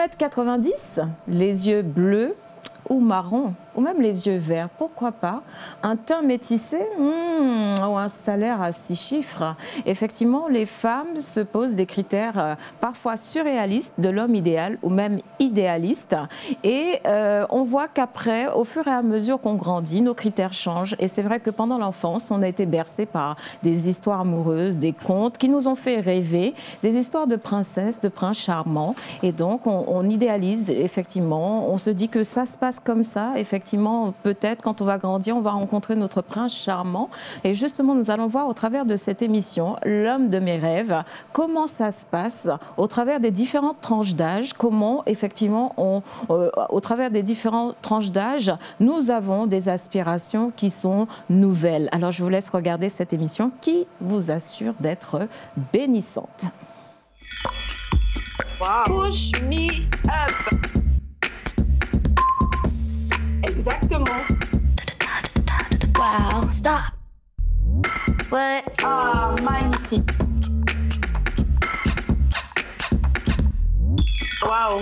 1,90 m, les yeux bleus ou marron, ou même les yeux verts, pourquoi pas. Un teint métissé ou un salaire à 6 chiffres. Effectivement, les femmes se posent des critères parfois surréalistes de l'homme idéal ou même idéaliste. Et on voit qu'après, au fur et à mesure qu'on grandit, nos critères changent. Et c'est vrai que pendant l'enfance, on a été bercé par des histoires amoureuses, des contes qui nous ont fait rêver, des histoires de princesses, de princes charmants. Et donc, on idéalise, effectivement. On se dit que ça se passe comme ça, effectivement. Peut-être quand on va grandir, on va rencontrer notre prince charmant. Et justement, nous allons voir au travers de cette émission, l'homme de mes rêves, comment ça se passe au travers des différentes tranches d'âge, comment effectivement, au travers des différentes tranches d'âge, nous avons des aspirations qui sont nouvelles. Alors, je vous laisse regarder cette émission qui vous assure d'être bénissante. Wow. Push me up. Exactement. Wow, stop. What? Ah, magnifique. Wow.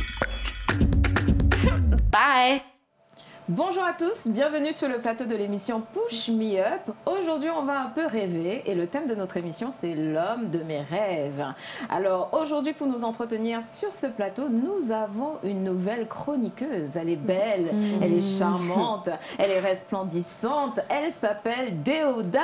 Bye. Bonjour à tous, bienvenue sur le plateau de l'émission Push Me Up. Aujourd'hui, on va un peu rêver et le thème de notre émission, c'est l'homme de mes rêves. Alors aujourd'hui, pour nous entretenir sur ce plateau, nous avons une nouvelle chroniqueuse. Elle est belle, elle est charmante, elle est resplendissante. Elle s'appelle Déoda.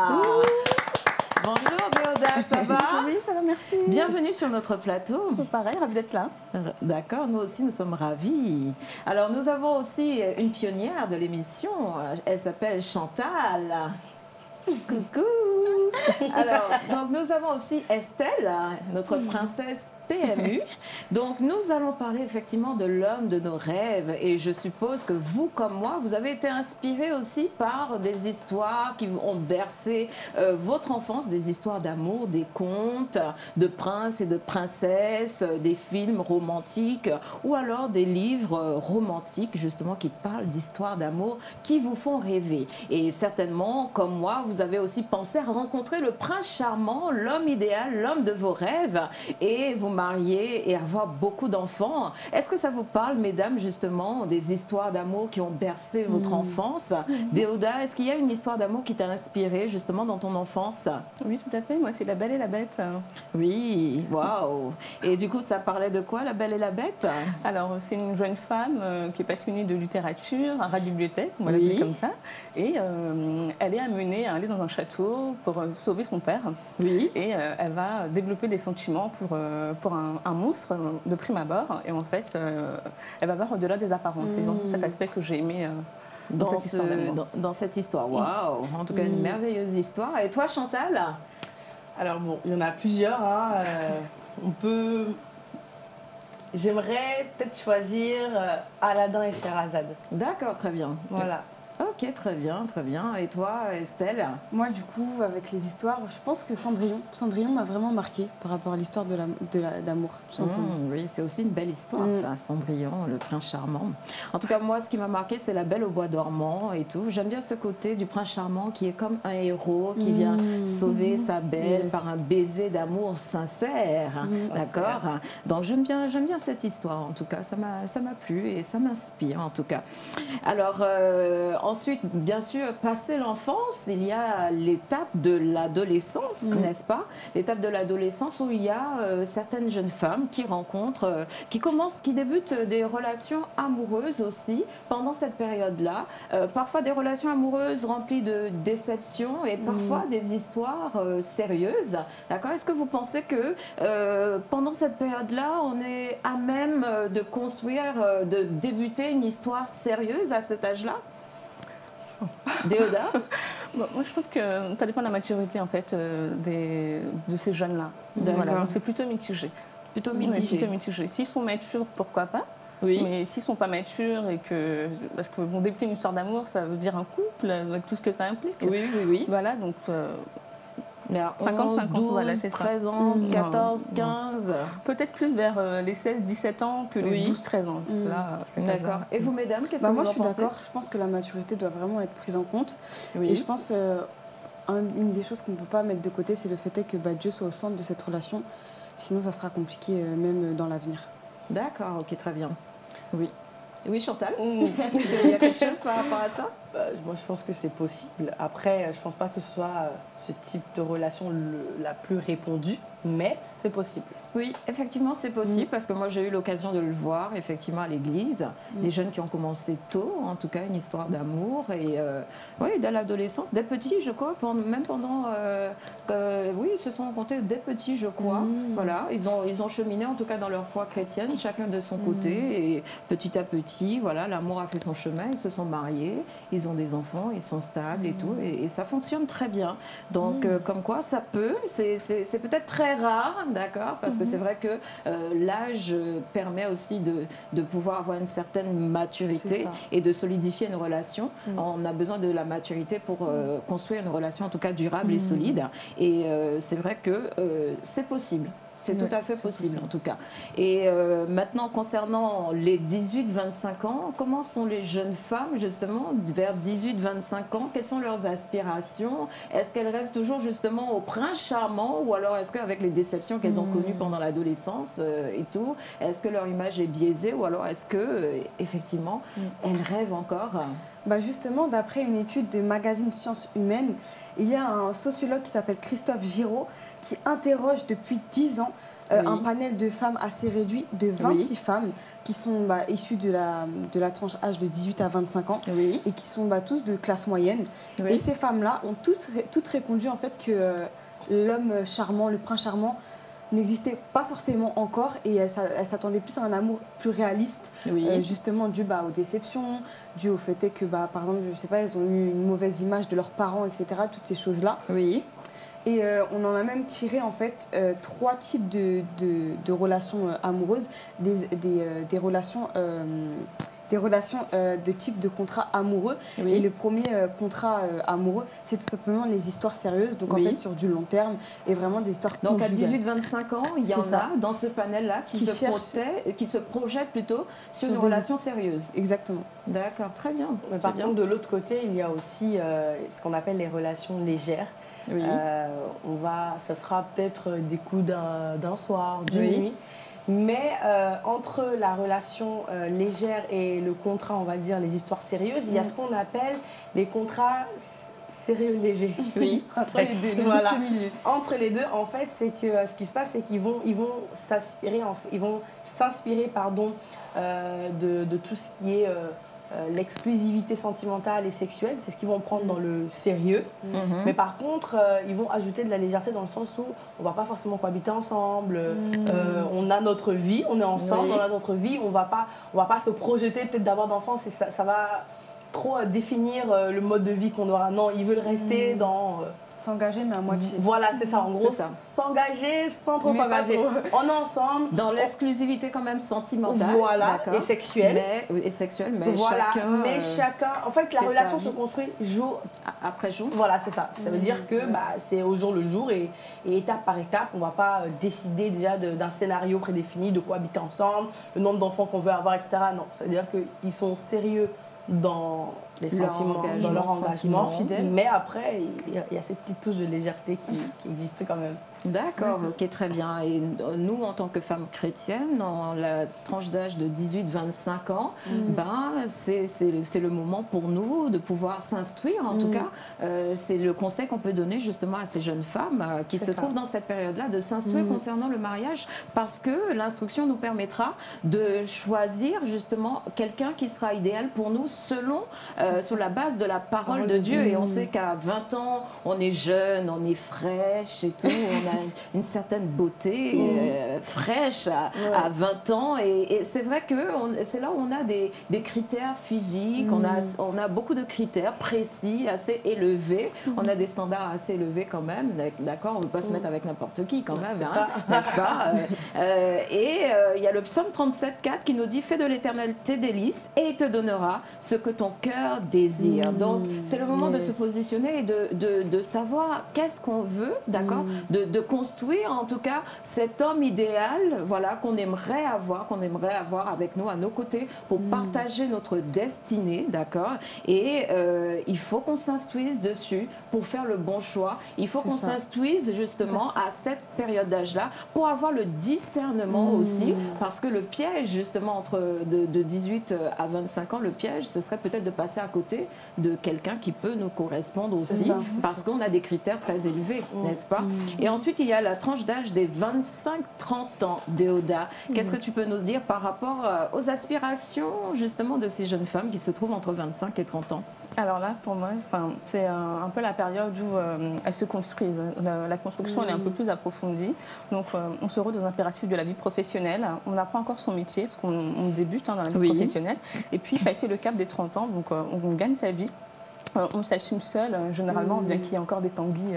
Bonjour Déoda, ça va? Oui, ça va, merci. Bienvenue sur notre plateau. Pareil, ravi d'être là. D'accord, nous aussi nous sommes ravis. Alors nous avons aussi une pionnière de l'émission, elle s'appelle Chantal. Coucou. Alors, donc nous avons aussi Estelle, notre princesse PMU. Donc nous allons parler effectivement de l'homme de nos rêves et je suppose que vous comme moi, vous avez été inspirés aussi par des histoires qui ont bercé votre enfance, des histoires d'amour, des contes de princes et de princesses, des films romantiques ou alors des livres romantiques justement qui parlent d'histoires d'amour qui vous font rêver. Et certainement, comme moi, vous avez aussi pensé à rencontrer le prince charmant, l'homme idéal, l'homme de vos rêves et vous marier et avoir beaucoup d'enfants. Est-ce que ça vous parle, mesdames, justement, des histoires d'amour qui ont bercé votre enfance? Déoda, est-ce qu'il y a une histoire d'amour qui t'a inspiré, justement, dans ton enfance? Oui, tout à fait. Moi, c'est La Belle et la Bête. Oui, waouh! Et du coup, ça parlait de quoi, La Belle et la Bête? Alors, c'est une jeune femme qui est passionnée de littérature, un rat-bibliothèque, on va l'appeler comme ça. Et elle est amenée à aller dans un château pour sauver son père. Oui. Et elle va développer des sentiments pour un monstre de prime abord. Et en fait, elle va voir au-delà des apparences. C'est donc cet aspect que j'ai aimé dans cette histoire. Waouh! En tout cas, une merveilleuse histoire. Et toi, Chantal? Alors bon, il y en a plusieurs. Hein. On peut... J'aimerais peut-être choisir Aladdin et Sherazade. D'accord, très bien. Voilà. Ok, très bien, très bien. Et toi, Estelle? Moi, du coup, avec les histoires, je pense que Cendrillon m'a vraiment marqué par rapport à l'histoire d'amour, tout simplement. Oui, c'est aussi une belle histoire, ça, Cendrillon, le prince charmant. En tout cas, moi, ce qui m'a marqué, c'est La Belle au bois dormant et tout. J'aime bien ce côté du prince charmant qui est comme un héros, qui vient sauver sa belle par un baiser d'amour sincère. D'accord? Donc, j'aime bien cette histoire, en tout cas. Ça m'a plu et ça m'inspire, en tout cas. Alors, ensuite, bien sûr, passé l'enfance, il y a l'étape de l'adolescence, n'est-ce pas? L'étape de l'adolescence où il y a certaines jeunes femmes qui rencontrent, qui débutent des relations amoureuses aussi pendant cette période-là. Parfois des relations amoureuses remplies de déceptions et parfois des histoires sérieuses. D'accord? Est-ce que vous pensez que pendant cette période-là, on est à même de construire, de débuter une histoire sérieuse à cet âge-là? Déoda? Bon, moi, je trouve que ça dépend de la maturité, en fait, de ces jeunes-là. Voilà, donc c'est plutôt mitigé. Plutôt mitigé. Plutôt mitigé. S'ils sont matures, pourquoi pas? Oui. Mais s'ils ne sont pas matures et que... Parce que bon, débuter une histoire d'amour, ça veut dire un couple, avec tout ce que ça implique. Oui. Voilà, donc... 50, 12, voilà, 13 ans, 14, 15. Peut-être plus vers les 16-17 ans que les 12-13 ans. D'accord. Et vous, mesdames, qu'est-ce que vous en pensez? Moi, je suis d'accord. Je pense que la maturité doit vraiment être prise en compte. Oui. Et je pense une des choses qu'on ne peut pas mettre de côté, c'est le fait que Dieu soit au centre de cette relation. Sinon, ça sera compliqué même dans l'avenir. D'accord, ok, très bien. Oui. Oui, Chantal, il y a quelque chose par rapport à ça? Moi, je pense que c'est possible. Après, je pense pas que ce soit ce type de relation la plus répandue, mais c'est possible. Oui, effectivement, c'est possible parce que moi, j'ai eu l'occasion de le voir, effectivement, à l'église. Des jeunes qui ont commencé tôt, en tout cas, une histoire d'amour. Et oui, dès l'adolescence, dès petits, je crois, même pendant... oui, ils se sont rencontrés dès petits, je crois. Voilà, ils ont cheminé, en tout cas, dans leur foi chrétienne, chacun de son côté. Et petit à petit, voilà, l'amour a fait son chemin, ils se sont mariés, ils ont des enfants, ils sont stables et tout. Et ça fonctionne très bien. Donc, comme quoi, ça peut, c'est peut-être très rare, d'accord, parce que c'est vrai que l'âge permet aussi de pouvoir avoir une certaine maturité et de solidifier une relation. On a besoin de la maturité pour construire une relation, en tout cas durable et solide. Et c'est vrai que c'est possible. C'est tout à fait possible, en tout cas. Et maintenant, concernant les 18-25 ans, comment sont les jeunes femmes, justement, vers 18-25 ans? Quelles sont leurs aspirations? Est-ce qu'elles rêvent toujours, justement, au prince charmant? Ou alors, est-ce qu'avec les déceptions qu'elles ont connues pendant l'adolescence et tout, est-ce que leur image est biaisée? Ou alors, est-ce que, effectivement, elles rêvent encore? Bah justement, d'après une étude de magazine Sciences Humaines, il y a un sociologue qui s'appelle Christophe Giraud qui interroge depuis 10 ans un panel de femmes assez réduit de 26 femmes qui sont issues de la tranche âge de 18 à 25 ans et qui sont tous de classe moyenne. Et ces femmes-là ont toutes répondu en fait que l'homme charmant, le prince charmant, n'existait pas forcément encore et elle s'attendait plus à un amour plus réaliste, justement dû aux déceptions, dû au fait que, par exemple, je sais pas, elles ont eu une mauvaise image de leurs parents, etc., toutes ces choses-là. Oui. Et on en a même tiré en fait 3 types de relations amoureuses, des relations de type de contrat amoureux. Et le premier contrat amoureux, c'est tout simplement les histoires sérieuses, donc en fait sur du long terme et vraiment des histoires conjugales. Donc à 18-25 ans, il y en a dans ce panel-là qui se projettent plutôt sur une relation sérieuse. Exactement. D'accord, très bien. Mais par contre, de l'autre côté, il y a aussi ce qu'on appelle les relations légères. Ça sera peut-être des coups d'un soir, d'une nuit. Mais entre la relation légère et le contrat, on va dire, les histoires sérieuses, il y a ce qu'on appelle les contrats sérieux légers. Oui, entre les deux. Voilà. Entre les deux, en fait, c'est que ce qui se passe, c'est qu'ils vont s'inspirer de tout ce qui est l'exclusivité sentimentale et sexuelle. C'est ce qu'ils vont prendre dans le sérieux. Mais par contre, ils vont ajouter de la légèreté dans le sens où on ne va pas forcément cohabiter ensemble. On a notre vie, on est ensemble, on a notre vie. On va pas se projeter peut-être d'avoir d'enfants. Ça va trop définir le mode de vie qu'on aura. Non, ils veulent rester dans... S'engager, mais à moitié. Voilà, c'est ça. En gros, s'engager sans trop s'engager. On est ensemble. Dans l'exclusivité quand même sentimentale. Voilà, et sexuelle. Mais chacun... En fait, la relation se construit jour après jour. Voilà, c'est ça. Ça veut dire que c'est au jour le jour et étape par étape. On ne va pas décider déjà d'un scénario prédéfini, de cohabiter ensemble, le nombre d'enfants qu'on veut avoir, etc. Non, ça veut dire qu'ils sont sérieux dans les sentiments, dans leur engagement, mais après, il y a cette petite touche de légèreté qui existe quand même. D'accord, ok, très bien. Et nous, en tant que femmes chrétiennes, dans la tranche d'âge de 18-25 ans, c'est le moment pour nous de pouvoir s'instruire, en tout cas. C'est le conseil qu'on peut donner justement à ces jeunes femmes qui se trouvent dans cette période-là, de s'instruire concernant le mariage, parce que l'instruction nous permettra de choisir justement quelqu'un qui sera idéal pour nous selon, sur la base de la parole de Dieu. Et on sait qu'à 20 ans, on est jeune, on est fraîche et tout, on a une certaine beauté fraîche à 20 ans et c'est vrai que c'est là où on a des critères physiques, on a beaucoup de critères précis, assez élevés, on a des standards assez élevés quand même, d'accord, on ne peut pas se mettre avec n'importe qui quand même, n'est-ce pas et il y a le psaume 37,4 qui nous dit « Fais de l'éternel tes délices et il te donnera ce que ton cœur leur désir. Donc, c'est le moment de se positionner et de savoir qu'est-ce qu'on veut, d'accord, de construire en tout cas cet homme idéal, voilà, qu'on aimerait avoir avec nous, à nos côtés, pour partager notre destinée, d'accord. Et il faut qu'on s'instruise dessus pour faire le bon choix. Il faut qu'on s'instruise justement à cette période d'âge-là pour avoir le discernement aussi, parce que le piège justement de 18 à 25 ans, le piège, ce serait peut-être de passer à côté de quelqu'un qui peut nous correspondre aussi, parce qu'on a des critères très élevés, n'est-ce pas? Et ensuite, il y a la tranche d'âge des 25-30 ans, Déoda. Qu'est-ce que tu peux nous dire par rapport aux aspirations justement de ces jeunes femmes qui se trouvent entre 25 et 30 ans? Alors là, pour moi, c'est un peu la période où elles se construisent. La construction, elle est un peu plus approfondie. Donc, on se retrouve dans un impératif de la vie professionnelle. On apprend encore son métier, parce qu'on débute dans la vie professionnelle. Et puis, passer le cap des 30 ans, donc on gagne sa vie. On s'assume seul, généralement, bien qu'il y ait encore des tanguis,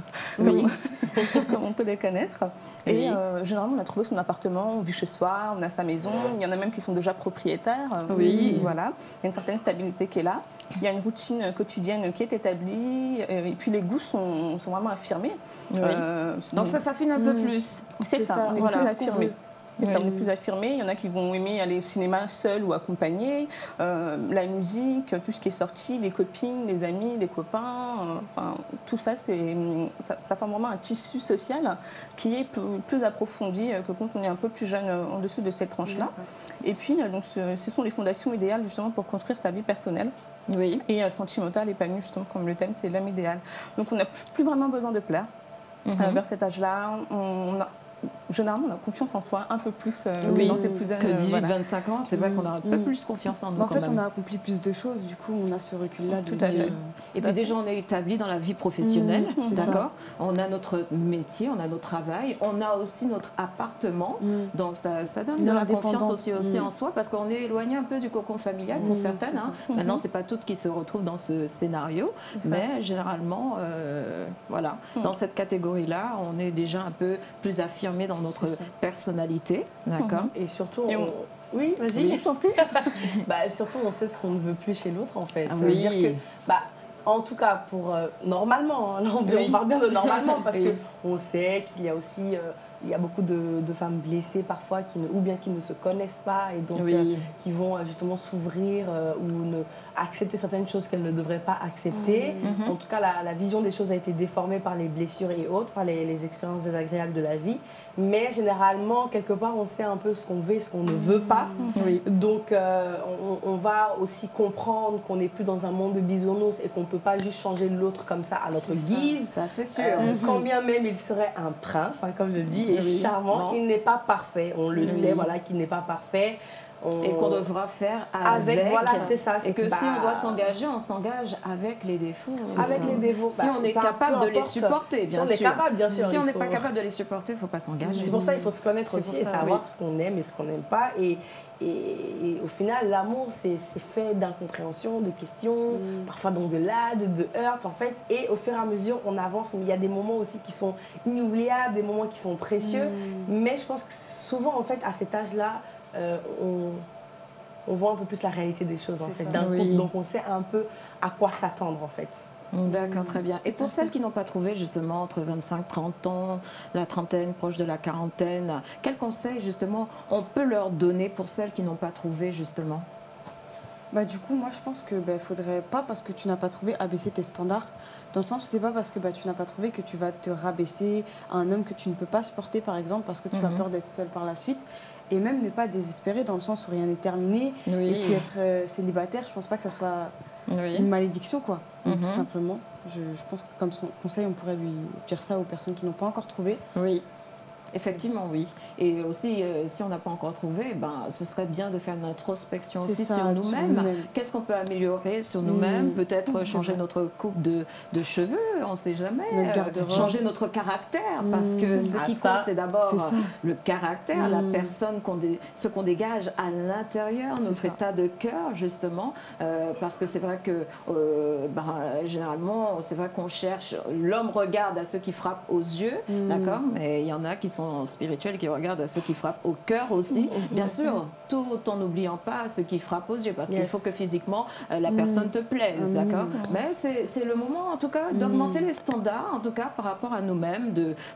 comme on peut les connaître. Et généralement, on a trouvé son appartement, on vit chez soi, on a sa maison. Il y en a même qui sont déjà propriétaires. Voilà. Il y a une certaine stabilité qui est là. Il y a une routine quotidienne qui est établie. Et puis, les goûts sont vraiment affirmés. Donc, ça s'affine un peu plus. C'est ça, on est plus affirmé. Et ça, on est plus affirmé. Il y en a qui vont aimer aller au cinéma seul ou accompagné. La musique, tout ce qui est sorti, les copines, les amis, les copains. Enfin, tout ça, ça forme vraiment un tissu social qui est plus approfondi que quand on est un peu plus jeune en dessous de cette tranche-là. Et puis, donc, ce sont les fondations idéales justement pour construire sa vie personnelle. Et sentimentale, épanouie, justement, comme le thème, c'est l'homme idéal. Donc, on n'a plus vraiment besoin de plaire vers cet âge-là. Généralement, on a confiance en soi un peu plus que dans ces plus jeunes. Que 18-25 ans, c'est vrai qu'on a un peu plus confiance en nous. En fait, on a accompli plus de choses, du coup, on a ce recul-là. Tout à fait. Et puis déjà, on est établi dans la vie professionnelle, d'accord. On a notre métier, on a notre travail, on a aussi notre appartement. Donc, ça donne de la confiance aussi en soi, parce qu'on est éloigné un peu du cocon familial pour certaines. Maintenant, c'est pas toutes qui se retrouvent dans ce scénario, mais généralement, voilà, dans cette catégorie-là, on est déjà un peu plus affirmé dans notre personnalité, d'accord. Et surtout, oui, vas-y, je t'en prie. Surtout, on sait ce qu'on ne veut plus chez l'autre, en fait. Ça veut dire que, en tout cas, pour normalement, là, on parle bien de normalement, parce qu'on sait qu'il y a aussi il y a beaucoup de femmes blessées parfois ou bien qui ne se connaissent pas et donc qui vont justement s'ouvrir ou accepter certaines choses qu'elles ne devraient pas accepter. En tout cas, la vision des choses a été déformée par les blessures et autres, par les expériences désagréables de la vie. Mais généralement, quelque part, on sait un peu ce qu'on veut et ce qu'on ne veut pas. Donc, on va aussi comprendre qu'on n'est plus dans un monde de bisounours et qu'on ne peut pas juste changer l'autre comme ça à notre guise. Ça, c'est sûr. Quand bien même il serait un prince, comme je dis, et charmant, il n'est pas parfait. On le sait, voilà, qu'il n'est pas parfait. Et qu'on devra faire avec. Voilà, c'est ça. Et que si on doit s'engager, on s'engage avec les défauts. Avec les défauts. Si on est capable de les supporter, bien sûr. Si on est capable, bien sûr. Si on n'est pas capable de les supporter, il ne faut pas s'engager. C'est pour ça qu'il faut se connaître aussi et savoir ce qu'on aime et ce qu'on n'aime pas. Et au final, l'amour, c'est fait d'incompréhension, de questions, parfois d'engueulades, de heurts, en fait. Et au fur et à mesure, on avance. Mais il y a des moments aussi qui sont inoubliables, des moments qui sont précieux. Mais je pense que souvent, en fait, à cet âge-là, on voit un peu plus la réalité des choses en fait d'un couple, donc on sait un peu à quoi s'attendre en fait. D'accord, très bien. Et pour celles qui n'ont pas trouvé justement entre 25-30 ans, la trentaine, proche de la quarantaine, quels conseils justement on peut leur donner pour celles qui n'ont pas trouvé justement? Du coup, moi, je pense que faudrait pas, parce que tu n'as pas trouvé, abaisser tes standards. Dans le sens où c'est pas parce que tu n'as pas trouvé que tu vas te rabaisser à un homme que tu ne peux pas supporter, par exemple, parce que tu as peur d'être seule par la suite. Et même ne pas désespérer dans le sens où rien n'est terminé. Et puis être célibataire, je pense pas que ça soit une malédiction, quoi. Donc, tout simplement, je pense que comme son conseil, on pourrait lui dire ça aux personnes qui n'ont pas encore trouvé. Effectivement, oui. Et aussi, si on n'a pas encore trouvé, ce serait bien de faire une introspection aussi sur nous-mêmes. Qu'est-ce qu'on peut améliorer sur nous-mêmes? Peut-être changer notre coupe de cheveux, on ne sait jamais. Changer notre caractère, parce que ce qui compte, c'est d'abord le caractère, la personne, ce qu'on dégage à l'intérieur, notre état de cœur, justement. Parce que c'est vrai que, généralement, c'est vrai qu'on cherche, l'homme regarde à ceux qui frappent aux yeux, d'accord? Mais il y en a qui sont spirituels, qui regardent à ceux qui frappent au cœur aussi, bien sûr, tout en n'oubliant pas ceux qui frappent aux yeux, parce qu'il faut que physiquement la personne te plaise, d'accord? Mais c'est le moment, en tout cas, d'augmenter les standards, en tout cas, par rapport à nous-mêmes,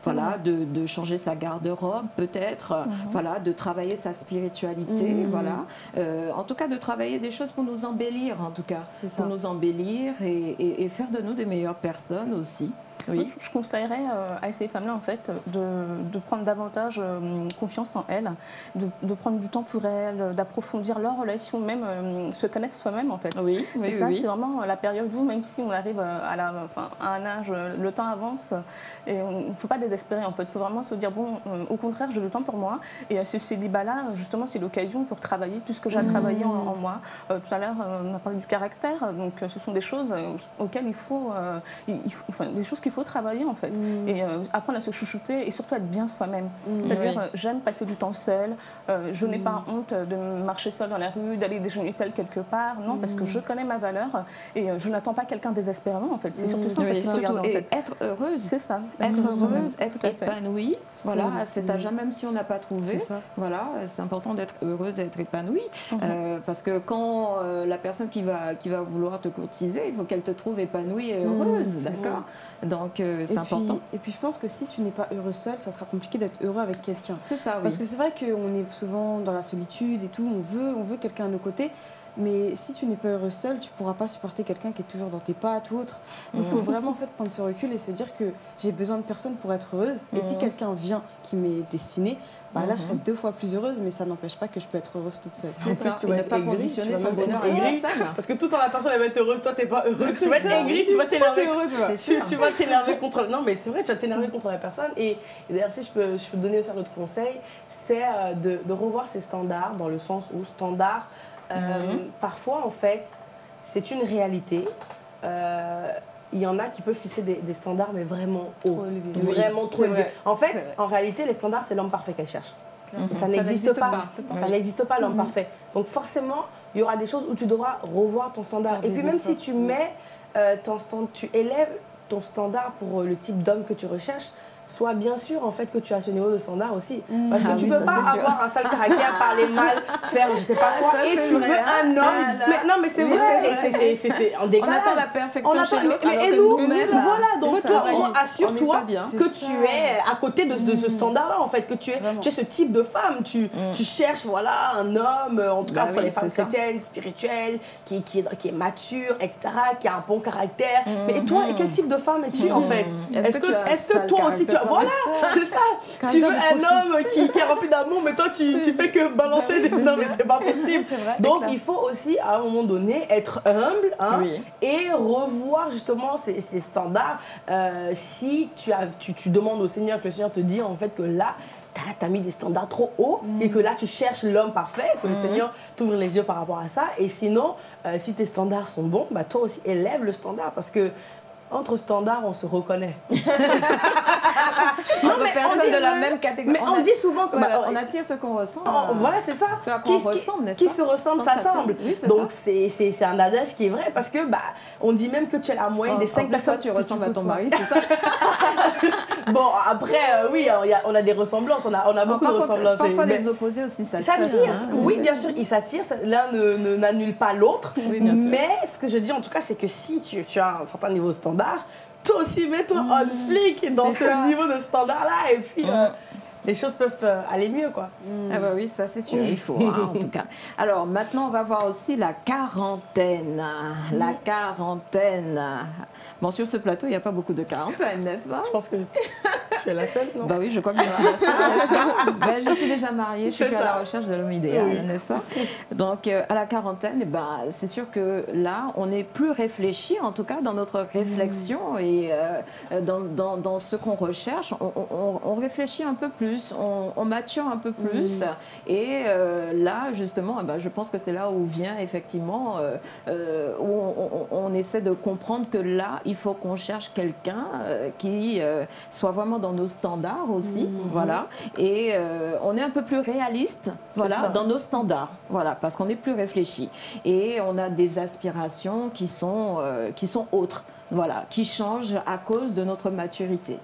de changer sa garde-robe, peut-être, voilà, de travailler sa spiritualité, voilà. En tout cas, de travailler des choses pour nous embellir, en tout cas, pour nous embellir et faire de nous des meilleures personnes aussi. Oui. Je conseillerais à ces femmes-là, en fait, de prendre davantage confiance en elles, de prendre du temps pour elles, d'approfondir leur relation, même se connaître soi-même, en fait. Oui, oui, ça, oui. c'est vraiment la période où, même si on arrive à un âge, le temps avance, et il ne faut pas désespérer, en fait. Il faut vraiment se dire, bon, au contraire, j'ai le temps pour moi. Et ce célibat-là, justement, c'est l'occasion pour travailler tout ce que j'ai à travailler en moi. Tout à l'heure, on a parlé du caractère, donc ce sont des choses auxquelles il faut des choses qu'il faut travailler, en fait, et apprendre à se chouchouter et surtout être bien soi-même. C'est-à-dire, j'aime passer du temps seule, je n'ai pas honte de marcher seule dans la rue, d'aller déjeuner seule quelque part, non, parce que je connais ma valeur et je n'attends pas quelqu'un désespérément, en fait. C'est surtout ça qu'il faut garder en tête. Être heureuse, c'est ça. Être heureuse, être épanouie, voilà, à cet âge, même si on n'a pas trouvé, voilà, c'est important d'être heureuse et être épanouie, parce que quand la personne qui va vouloir te courtiser, il faut qu'elle te trouve épanouie et heureuse, d'accord? Donc c'est important. Et puis je pense que si tu n'es pas heureux seul, ça sera compliqué d'être heureux avec quelqu'un. C'est ça, oui. Parce que c'est vrai qu'on est souvent dans la solitude et tout, on veut quelqu'un à nos côtés. Mais si tu n'es pas heureux seul, tu ne pourras pas supporter quelqu'un qui est toujours dans tes pattes ou autre. Donc il faut vraiment en fait, prendre ce recul et se dire que j'ai besoin de personne pour être heureuse. Et si quelqu'un vient qui m'est destiné, bah là je serai 2 fois plus heureuse, mais ça n'empêche pas que je peux être heureuse toute seule. En plus, tu vas pas conditionner son bonheur aigri. Parce que tout en la personne elle va être heureuse, toi t'es pas heureuse. Tu vas être aigri, tu vas t'énerver. Tu vas t'énerver contre. Non mais c'est vrai, tu vas t'énerver contre la personne. Et d'ailleurs, si je peux donner aussi un autre conseil, c'est de revoir ses standards, dans le sens où standard. Parfois, en fait, c'est une réalité. Il y en a qui peuvent fixer des standards, mais vraiment hauts. Vraiment trop élevés. En fait, en réalité, les standards, c'est l'homme parfait qu'elle cherche. Ça n'existe pas. Ça n'existe pas, l'homme parfait. Donc, forcément, il y aura des choses où tu devras revoir ton standard. Et puis, même si tu mets tu élèves ton standard pour le type d'homme que tu recherches, soit bien sûr en fait que tu as ce niveau de standard aussi. Parce que tu ne peux pas avoir un sale caractère, parler mal, faire je sais pas quoi, et tu veux un homme. Mais non, mais c'est vrai, c'est en décalage. On attend la perfection chez l'autre. Et nous, voilà, donc toi, assure-toi que tu es à côté de ce standard-là, en fait, que tu es ce type de femme. Tu cherches, voilà, un homme, en tout cas pour les femmes chrétiennes, spirituelles, qui est mature, etc., qui a un bon caractère. Mais toi, quel type de femme es-tu, en fait? Est-ce que toi aussi, tu as... Voilà, c'est ça. Tu veux un homme qui est rempli d'amour, mais toi, tu fais que balancer des... Non, mais c'est pas possible. Donc, il faut aussi, à un moment donné, être humble et revoir justement ces standards. Si tu demandes au Seigneur, que le Seigneur te dit en fait que là, tu as mis des standards trop hauts et que là, tu cherches l'homme parfait, que le Seigneur t'ouvre les yeux par rapport à ça. Et sinon, si tes standards sont bons, bah, toi aussi, élève le standard parce que entre standards, on se reconnaît. Non, mais personne de la même catégorie. Mais on dit souvent que on attire ce qu'on ressent. Voilà, c'est ça. Qui se ressemble, s'assemble. Donc c'est un adage qui est vrai parce que on dit même que tu es la moyenne des 5 personnes. Toi, tu ressembles à ton mari, c'est ça? Bon, après, oui, on a des ressemblances, on a beaucoup de ressemblances. Parfois, les opposés aussi s'attirent. Oui, bien sûr, ils s'attirent. L'un n'annule pas l'autre. Mais ce que je dis en tout cas, c'est que si tu as un certain niveau de standard, toi aussi, mets-toi on flic dans ce niveau de standard-là et puis les choses peuvent aller mieux, quoi. Ah bah oui, ça c'est sûr, il faut, en tout cas. Alors maintenant, on va voir aussi la quarantaine. La quarantaine. Bon, sur ce plateau, il n'y a pas beaucoup de quarantaine, n'est-ce pas? Je pense que tu es la seule, non? Bah oui, je crois que je suis la seule. Ben, je suis déjà mariée, je suis plus à la recherche de l'homme idéal, n'est-ce pas? Donc, à la quarantaine, c'est sûr que là, on est plus réfléchi, en tout cas, dans notre réflexion et dans ce qu'on recherche. On réfléchit un peu plus, on mature un peu plus. Et là, justement, je pense que c'est là où vient effectivement, où on essaie de comprendre que là, il faut qu'on cherche quelqu'un qui soit vraiment dans nos standards aussi, voilà. Et on est un peu plus réaliste, voilà, dans nos standards, voilà, parce qu'on est plus réfléchi. Et on a des aspirations qui sont autres, voilà, qui changent à cause de notre maturité.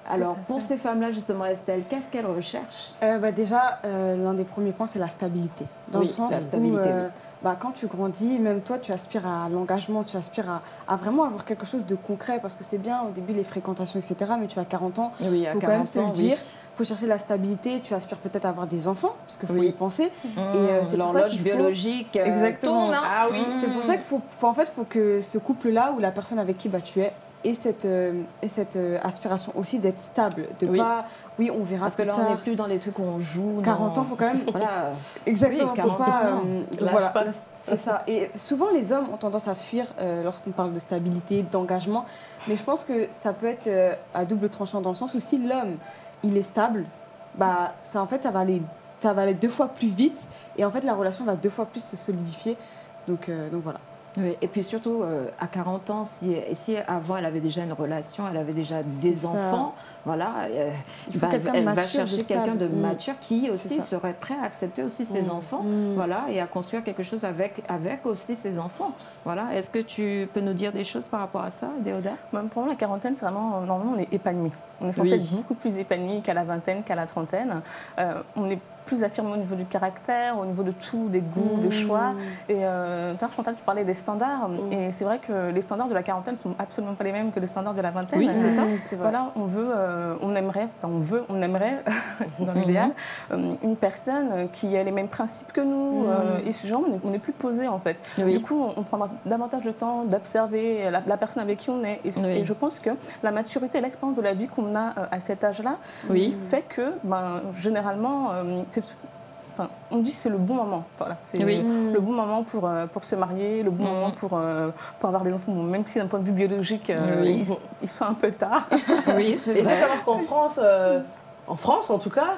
Alors, pour ces femmes-là, justement, Estelle, qu'est-ce qu'elles recherchent? Déjà, l'un des premiers points, c'est la stabilité. Dans le sens la stabilité, où, quand tu grandis, même toi, tu aspires à l'engagement, tu aspires à vraiment avoir quelque chose de concret, parce que c'est bien, au début, les fréquentations, etc., mais tu as 40 ans, il faut quand même te le dire. Il faut chercher la stabilité, tu aspires peut-être à avoir des enfants, parce qu'il faut y penser. Et c'est l'horloge biologique. Exactement. Tourne, hein. Ah oui, c'est pour ça qu'il faut que ce couple-là, ou la personne avec qui tu es, et cette aspiration aussi d'être stable, de pas, on verra parce que là tard. on n'est plus dans les trucs où on joue. 40 ans, il faut quand même. Voilà. Exactement, faut pas. Voilà, c'est ça. Et souvent les hommes ont tendance à fuir lorsqu'on parle de stabilité, d'engagement, mais je pense que ça peut être à double tranchant dans le sens où si l'homme il est stable, ça va aller 2 fois plus vite et en fait la relation va 2 fois plus se solidifier. Donc voilà. Oui, et puis surtout, à 40 ans, si avant elle avait déjà une relation, elle avait déjà des enfants, voilà, elle va chercher quelqu'un de mature qui aussi serait prêt à accepter aussi ses enfants, voilà, et à construire quelque chose avec aussi ses enfants. Voilà. Est-ce que tu peux nous dire des choses par rapport à ça, Déoda? Pour moi, la quarantaine, c'est vraiment, normalement, on est épanoui. On est censé être beaucoup plus épanoui qu'à la vingtaine, qu'à la trentaine. On est plus affirmé au niveau du caractère, au niveau de tout, des goûts, des choix. Et tout à l'heure, Chantal, tu parlais des standards. Et c'est vrai que les standards de la quarantaine ne sont absolument pas les mêmes que les standards de la vingtaine. Oui, c'est ça. Voilà, on aimerait, dans l'idéal, une personne qui a les mêmes principes que nous. Et ce genre, on n'est plus posé, en fait. Du coup, on prendra davantage de temps d'observer la personne avec qui on est. Et je pense que la maturité et l'expérience de la vie qu'on a à cet âge-là fait que, généralement, on dit que c'est le bon moment. Voilà, c'est le bon moment pour se marier, le bon moment pour avoir des enfants. Bon, même si d'un point de vue biologique, il se fait un peu tard. Oui, c'est vrai. Il faut savoir qu'en France, en tout cas,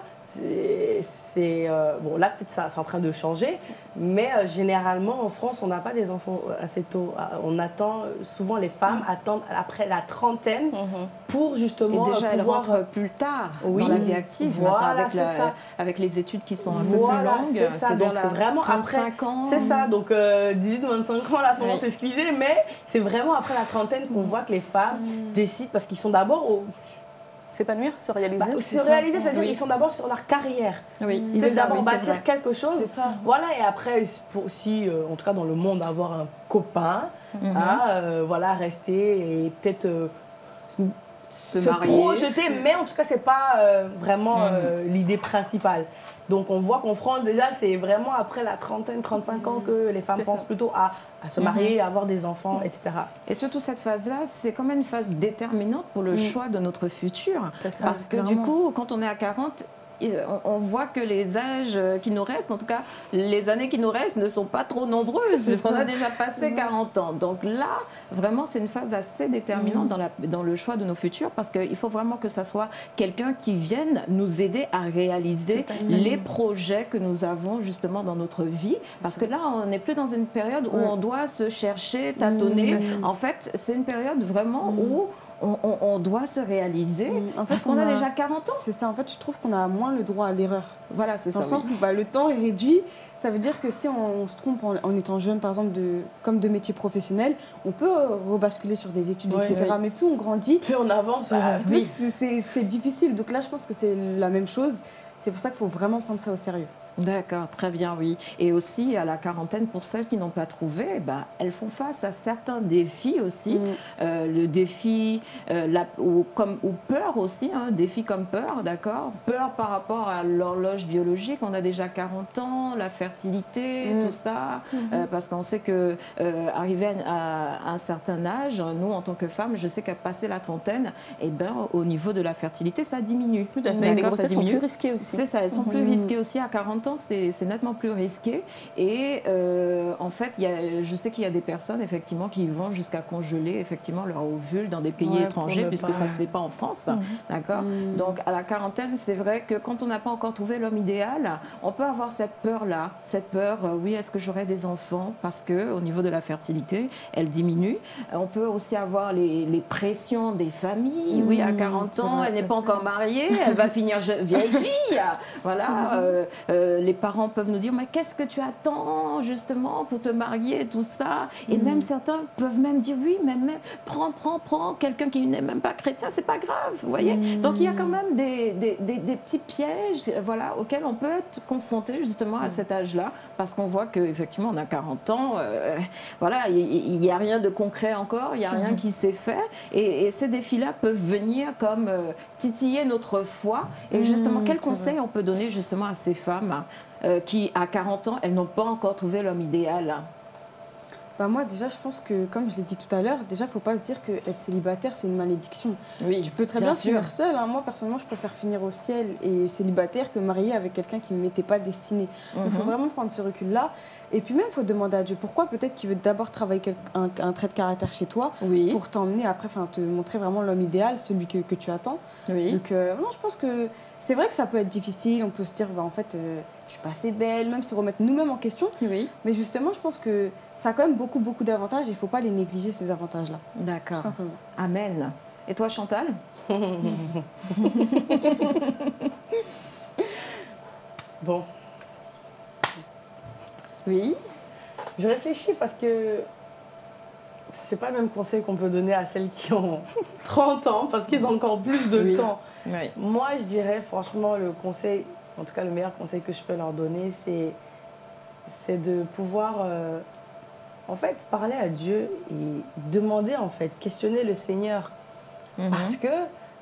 bon, là peut-être ça c'est en train de changer, mais généralement en France on n'a pas des enfants assez tôt. On attend, souvent les femmes attendent après la trentaine pour justement et déjà elles rentrent plus tard dans la vie active. Voilà, avec les études qui sont un peu plus longues. C'est ça, donc c'est vraiment après. C'est ça, donc 18 ou 25 ans là, souvent c'est excusé, mais c'est vraiment après la trentaine qu'on voit que les femmes décident, parce qu'ils sont d'abord s'épanouir, se réaliser. Se réaliser, c'est-à-dire qu'ils sont d'abord sur leur carrière. Ils veulent d'abord bâtir quelque chose. Voilà, et après, pour aussi, en tout cas dans le monde, avoir un copain, voilà, rester et peut-être se projeter, mais en tout cas, c'est pas vraiment l'idée principale. Donc on voit qu'en France, déjà, c'est vraiment après la trentaine, 35 ans que les femmes pensent plutôt à se marier, à avoir des enfants, etc. Et surtout, cette phase-là, c'est quand même une phase déterminante pour le choix de notre futur. Parce que du coup, quand on est à 40, on voit que les âges qui nous restent, en tout cas les années qui nous restent, ne sont pas trop nombreuses puisqu'on a déjà passé 40 ans. Donc là, vraiment, c'est une phase assez déterminante dans le choix de nos futurs, parce qu'il faut vraiment que ça soit quelqu'un qui vienne nous aider à réaliser les projets que nous avons justement dans notre vie. Parce que là, on n'est plus dans une période où on doit se chercher, tâtonner. En fait, c'est une période vraiment où on doit se réaliser, parce qu'on a déjà 40 ans. C'est ça, en fait, je trouve qu'on a moins le droit à l'erreur. Voilà, c'est ça. Dans le sens où le temps est réduit, ça veut dire que si on se trompe en étant jeune, par exemple, comme de métier professionnel, on peut rebasculer sur des études, etc. Mais plus on grandit, plus on avance, plus c'est difficile. Donc là, je pense que c'est la même chose. C'est pour ça qu'il faut vraiment prendre ça au sérieux. D'accord, très bien, oui. Et aussi, à la quarantaine, pour celles qui n'ont pas trouvé, elles font face à certains défis aussi. Le défi, ou peur aussi, défi comme peur, d'accord. Peur par rapport à l'horloge biologique, on a déjà 40 ans, la fertilité, tout ça. Parce qu'on sait que arrivé à un certain âge, nous, en tant que femmes, je sais qu'à passer la trentaine, au niveau de la fertilité, ça diminue. Tout à fait, les grossesses sont plus risquées aussi. C'est ça, elles sont plus risquées aussi à 40 ans, c'est nettement plus risqué. Et en fait, je sais qu'il y a des personnes effectivement qui vont jusqu'à congeler effectivement leur ovule dans des pays étrangers, puisque ça ne se fait pas en France. D'accord. Donc à la quarantaine, c'est vrai que quand on n'a pas encore trouvé l'homme idéal, on peut avoir cette peur-là. Cette peur, oui, est-ce que j'aurai des enfants? Parce qu'au niveau de la fertilité, elle diminue. On peut aussi avoir les pressions des familles. Oui, à 40 ans, elle n'est pas encore mariée, elle va finir vieille fille. Voilà. les parents peuvent nous dire, mais qu'est-ce que tu attends justement pour te marier, tout ça. Et même certains peuvent même dire, oui, mais prends quelqu'un qui n'est même pas chrétien, c'est pas grave, vous voyez. Donc il y a quand même des petits pièges, voilà, auxquels on peut être confronté justement à cet âge-là, parce qu'on voit qu'effectivement on a 40 ans, voilà, il n'y a rien de concret encore, il n'y a rien qui s'est fait, et ces défis-là peuvent venir comme titiller notre foi. Et justement, quel conseil on peut donner justement à ces femmes qui, à 40 ans, elles n'ont pas encore trouvé l'homme idéal? Bah moi, déjà, je pense que, comme je l'ai dit tout à l'heure, déjà, il ne faut pas se dire qu'être célibataire, c'est une malédiction. Oui, tu peux très bien finir seule. Hein. Moi, personnellement, je préfère finir au ciel et célibataire que mariée avec quelqu'un qui ne m'était pas destiné. Il faut vraiment prendre ce recul-là. Et puis même, il faut demander à Dieu pourquoi. Peut-être qu'il veut d'abord travailler un trait de caractère chez toi pour t'emmener après, te montrer vraiment l'homme idéal, celui que tu attends. Donc, non, je pense que c'est vrai que ça peut être difficile. On peut se dire, en fait, je suis pas assez belle, même se remettre nous-mêmes en question. Mais justement, je pense que ça a quand même beaucoup d'avantages et il ne faut pas les négliger, ces avantages-là. D'accord. Tout simplement. Amen. Et toi, Chantal? Bon. Oui. Je réfléchis parce que c'est pas le même conseil qu'on peut donner à celles qui ont 30 ans parce qu'ils ont encore plus de temps. Oui. Moi, je dirais franchement le conseil, en tout cas le meilleur conseil que je peux leur donner, c'est de pouvoir en fait parler à Dieu et demander en fait, questionner le Seigneur. Parce que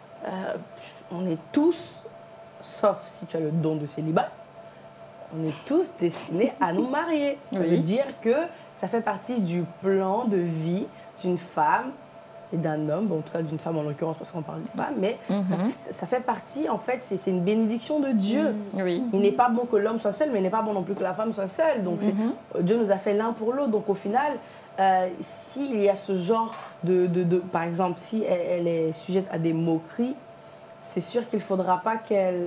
on est tous, sauf si tu as le don de célibat, on est tous destinés à nous marier. Ça veut dire que ça fait partie du plan de vie d'une femme et d'un homme, bon, en tout cas d'une femme en l'occurrence parce qu'on parle de femme, mais ça fait partie, en fait, c'est une bénédiction de Dieu. Il n'est pas bon que l'homme soit seul, mais il n'est pas bon non plus que la femme soit seule. Donc Dieu nous a fait l'un pour l'autre. Donc au final, s'il y a ce genre par exemple, si elle est sujette à des moqueries, c'est sûr qu'il ne faudra pas qu'elle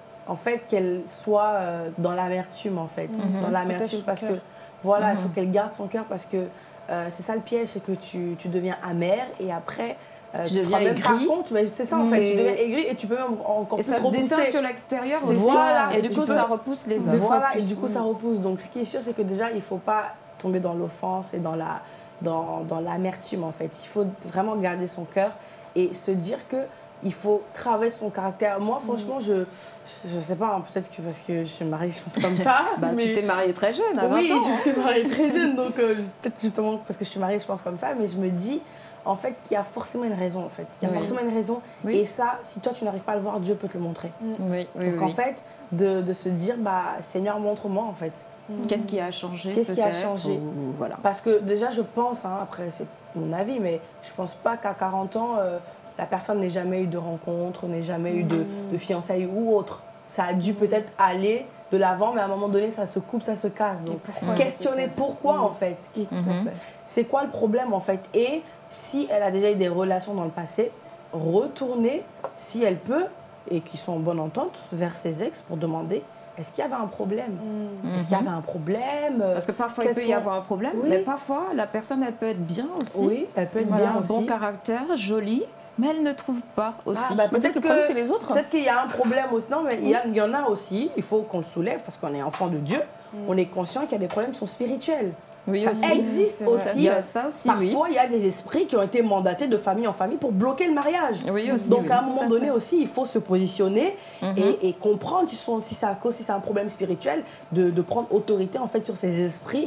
soit dans l'amertume, en fait. Dans l'amertume, parce que, voilà, il faut qu'elle garde son cœur, parce que c'est ça le piège, c'est que tu deviens amère, et après, tu deviens aigri. Mais c'est ça, en fait, tu deviens aigri, et tu peux même encore plus repousser. Et ça se déteint sur l'extérieur aussi. Voilà, et du coup, ça repousse les hommes. Voilà, et du coup, ça repousse. Donc, ce qui est sûr, c'est que déjà, il ne faut pas tomber dans l'offense et dans l'amertume, en fait. Il faut vraiment garder son cœur et se dire que il faut travailler son caractère. Moi, franchement, je sais pas, hein, peut-être que parce que je suis mariée, je pense comme ça. Mais... Tu t'es mariée très jeune, à 20 ans. Oui, je suis mariée très jeune, donc peut-être justement parce que je suis mariée, je pense comme ça. Mais je me dis, en fait, qu'il y a forcément une raison, en fait. Il y a forcément une raison. Et ça, si toi, tu n'arrives pas à le voir, Dieu peut te le montrer. Donc, en fait, de se dire, Seigneur, montre-moi, en fait. Qu'est-ce qui a changé? Qu'est-ce qui a changé voilà. Parce que déjà, je pense, hein, après, c'est mon avis, mais je pense pas qu'à 40 ans... la personne n'ait jamais eu de rencontre, n'ait jamais eu de fiançailles ou autre. Ça a dû peut-être aller de l'avant, mais à un moment donné, ça se coupe, ça se casse. Donc, questionner pourquoi, en fait. C'est quoi le problème, en fait? Et si elle a déjà eu des relations dans le passé, retourner, si elle peut, et qui sont en bonne entente, vers ses ex pour demander est-ce qu'il y avait un problème? Est-ce qu'il y avait un problème? Parce que parfois, il peut y avoir un problème, mais parfois, la personne, elle peut être bien aussi. Oui, elle peut être bien aussi. Un bon caractère, jolie. Mais elle ne trouve pas aussi. Peut-être que le problème, c'est les autres. Peut-être qu'il y a un problème aussi. Non, mais il y en a aussi. Il faut qu'on le soulève parce qu'on est enfant de Dieu. On est conscient qu'il y a des problèmes qui sont spirituels. Oui, ça existe aussi. Il y a ça aussi, parfois, il y a des esprits qui ont été mandatés de famille en famille pour bloquer le mariage. Oui, aussi, donc, à un moment donné aussi, il faut se positionner et comprendre si c'est à cause, si c'est un problème spirituel, de prendre autorité en fait sur ces esprits,